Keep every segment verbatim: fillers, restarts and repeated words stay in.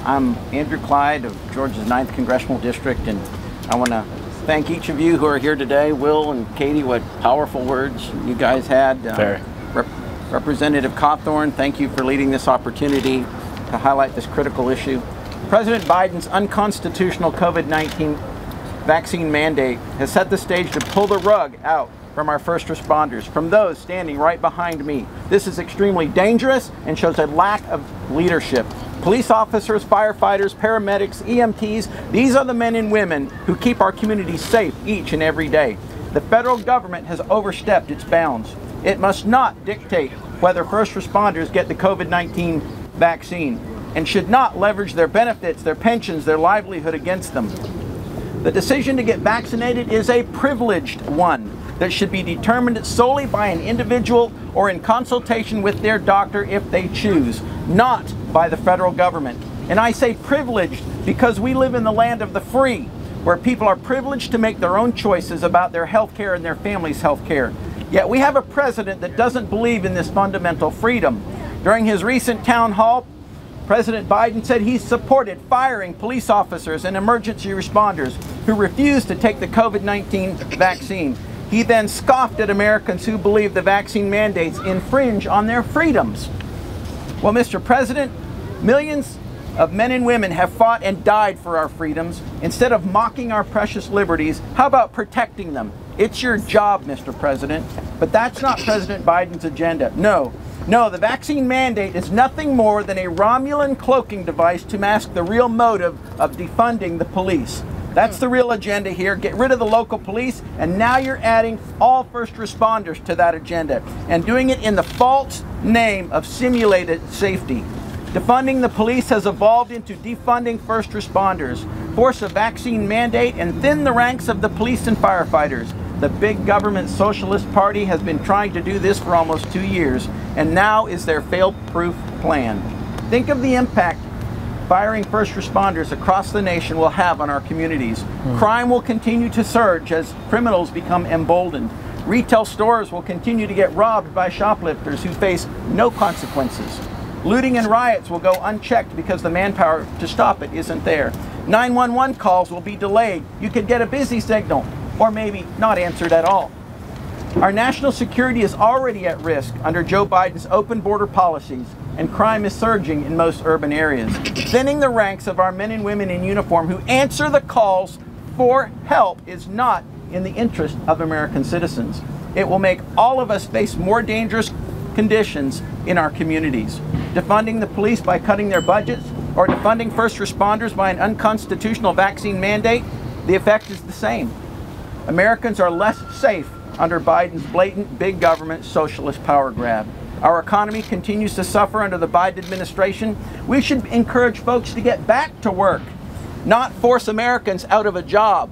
I'm Andrew Clyde of Georgia's ninth Congressional District, and I want to thank each of you who are here today. Will and Katie, what powerful words you guys had. Fair. Uh, Rep Representative Cawthorn, thank you for leading this opportunity to highlight this critical issue. President Biden's unconstitutional COVID nineteen vaccine mandate has set the stage to pull the rug out from our first responders, from those standing right behind me. This is extremely dangerous and shows a lack of leadership. Police officers, firefighters, paramedics, E M Ts, these are the men and women who keep our communities safe each and every day. The federal government has overstepped its bounds. It must not dictate whether first responders get the COVID nineteen vaccine and should not leverage their benefits, their pensions, their livelihood against them. The decision to get vaccinated is a privileged one that should be determined solely by an individual or in consultation with their doctor if they choose, not by the federal government. And I say privileged because we live in the land of the free, where people are privileged to make their own choices about their health care and their family's health care. Yet we have a president that doesn't believe in this fundamental freedom. During his recent town hall, President Biden said he supported firing police officers and emergency responders who refused to take the COVID nineteen vaccine. He then scoffed at Americans who believe the vaccine mandates infringe on their freedoms. Well, Mister President, millions of men and women have fought and died for our freedoms. Instead of mocking our precious liberties, how about protecting them? It's your job, Mister President. But that's not President Biden's agenda. No. No, the vaccine mandate is nothing more than a Romulan cloaking device to mask the real motive of defunding the police. That's the real agenda here. Get rid of the local police, and now you're adding all first responders to that agenda and doing it in the false name of simulated safety. Defunding the police has evolved into defunding first responders, force a vaccine mandate, and thin the ranks of the police and firefighters. The big government Socialist Party has been trying to do this for almost two years, and now is their fail-proof plan. Think of the impact firing first responders across the nation will have on our communities. Mm. Crime will continue to surge as criminals become emboldened. Retail stores will continue to get robbed by shoplifters who face no consequences. Looting and riots will go unchecked because the manpower to stop it isn't there. nine one one calls will be delayed. You could get a busy signal, or maybe not answered at all. Our national security is already at risk under Joe Biden's open border policies, and crime is surging in most urban areas, thinning the ranks of our men and women in uniform who answer the calls for help is not in the interest of American citizens. It will make all of us face more dangerous conditions in our communities. Defunding the police by cutting their budgets or defunding first responders by an unconstitutional vaccine mandate, the effect is the same. Americans are less safe under Biden's blatant big government socialist power grab. Our economy continues to suffer under the Biden administration. We should encourage folks to get back to work, not force Americans out of a job.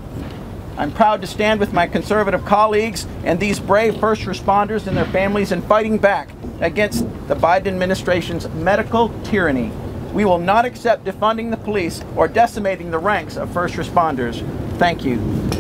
I'm proud to stand with my conservative colleagues and these brave first responders and their families in fighting back against the Biden administration's medical tyranny. We will not accept defunding the police or decimating the ranks of first responders. Thank you.